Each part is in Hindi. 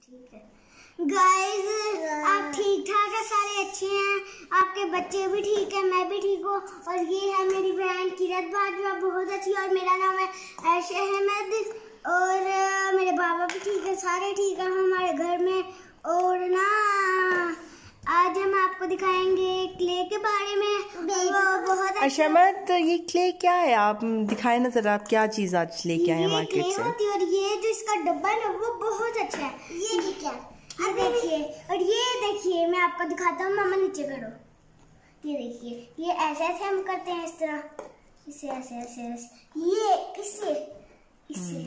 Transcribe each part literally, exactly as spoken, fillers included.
गाइस आप ठीक ठाक है, सारे अच्छे हैं, आपके बच्चे भी ठीक है, मैं भी ठीक हूँ। और ये है मेरी बहन किरत बाजवा, बहुत अच्छी। और मेरा नाम है ऐश अहमद। और मेरे बाबा भी ठीक है, सारे ठीक है हमारे घर में। और ना आज हम आपको दिखाएंगे क्ले के बारे में। वो बहुत अच्छा अहमद, तो ये क्ले क्या है? आप दिखाए ना जरा, आप क्या चीज आज लेके आए मार्केट से? होती है और ये जो इसका डब्बा है ना वो बहुत अच्छा है। ये क्या ये देखिए, और ये देखिए मैं आपको दिखाता हूँ। मामा नीचे करो, ये देखिए, ये ऐसे ऐसे हम करते हैं, इस तरह, इसे ऐसे ऐसे ऐसे, ये इसे इसे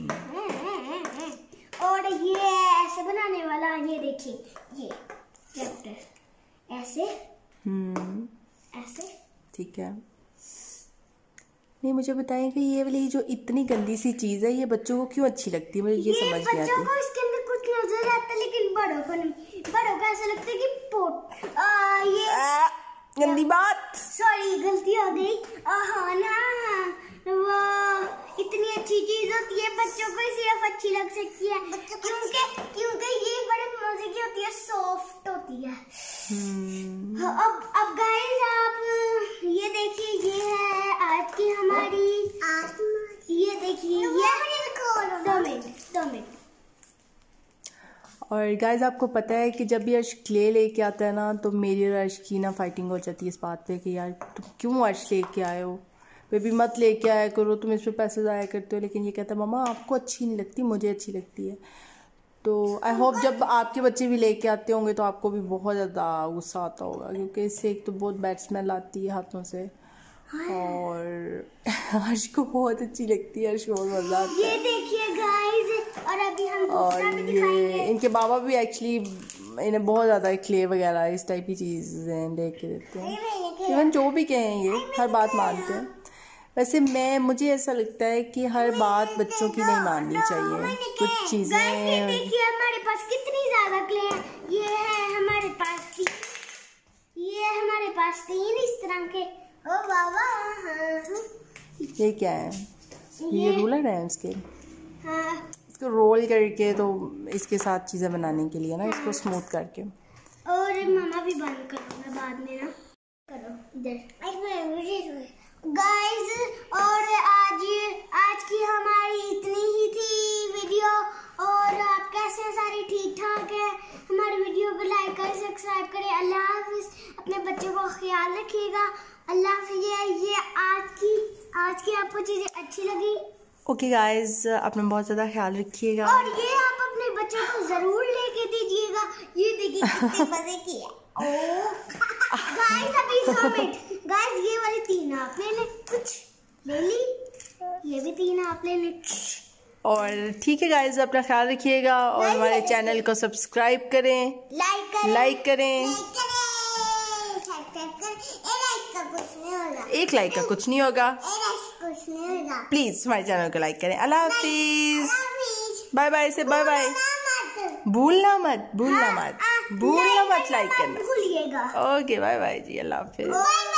और ये ऐसे बनाने वाला, ये देखिए, ये ट्रैक्टर ऐसे हम्म ऐसे। ठीक है, नहीं मुझे बताएं कि ये वाली जो इतनी गंदी सी चीज है ये बच्चों को क्यों अच्छी लगती है? मुझे ये, ये समझ नहीं आती। बच्चों को इसके अंदर कुछ नजर आता है, लेकिन बड़ों को नहीं। बड़ों को ऐसा लगता है कि पोट आ, ये आ, गंदी बात, सॉरी गलती हो गई। हाँ ना, वो इतनी अच्छी चीज होती है, बच्चों को सिर्फ अच्छी लग सकती है क्योंकि क्योंकि ये बड़े मजे की होती है, सॉफ्ट होती है। hmm. अब अब गाइस आप ये देखिए, ये है आज की हमारी, ये देखिए, ये दो मिनट दो मिनट और गाइस आपको पता है कि जब भी अर्श क्ले लेके आता है ना, तो मेरी और अर्श की ना फाइटिंग हो जाती है इस बात पे कि यार तुम क्यों अर्श लेके आए हो, बेबी मत लेके आया करो, तुम इस पे पैसे ज़ाया करते हो। लेकिन ये कहता है मम्मा आपको अच्छी नहीं लगती, मुझे अच्छी लगती है। तो आई होप जब आपके बच्चे भी लेके आते होंगे तो आपको भी बहुत ज़्यादा गुस्सा आता होगा, क्योंकि इससे एक तो बहुत बैड स्मेल आती है हाथों से, और अर्श को बहुत अच्छी लगती है, अर्श को बहुत मजा आता है। ये देखिए गाइस, और अभी हम दूसरा भी दिखाएंगे। इनके बाबा भी एक्चुअली इन्हें बहुत ज़्यादा क्ले वगैरह इस टाइप की चीज़ें लेके देते हैं। इवन जो भी कहें ये हर बात मानते हैं। वैसे मैं मुझे ऐसा लगता है कि हर बात बच्चों की नहीं माननी चाहिए, कुछ चीज़ें। देखिए हमारे पास कितनी ज़्यादा क्ले है। ये है हमारे पास की, ये हमारे पास तीन इस तरह के। ओ बाबा, ये क्या है? ये, ये रूलर है इसके। हाँ, इसको रोल करके, तो इसके साथ चीज़ें बनाने के लिए ना, इसको स्मूथ करके। और मामा भी बंद करूँगा बाद में ना, करो इधर गाइस। और आज आज की हमारी इतनी ही थी वीडियो। और आप कैसे हैं? सारे ठीक ठाक है? हमारी वीडियो को लाइक करें, सब्सक्राइब करें। अल्लाह हाफिज। अपने बच्चों को ख्याल रखिएगा। अल्लाह हाफिज। ये आज की आज की आपको चीजें अच्छी लगी? ओके गाइस, अपना बहुत ज़्यादा ख्याल रखिएगा। और ये आप अपने बच्चों को जरूर लेके दीजिएगा। ये देखिए कितने मजे की है। गाइस अभी दो मिनट, गाइस ये वाली तीन आपने ले कुछ ले ली, ये भी तीन आप ले ले। और ठीक है गाइस, अपना ख्याल रखिएगा और हमारे चैनल को सब्सक्राइब करें, लाइक करें, लाइक करें। एक लाइक का कुछ नहीं होगा, प्लीज हमारे चैनल को लाइक करें। अल्लाह हाफिज, बाय बाय से बाय बाय। भूलना मत, भूलना मत, भूलना मत लाइक करना। भूलिएगा। ओके बाय बाय जी, अल्लाह हाफिज।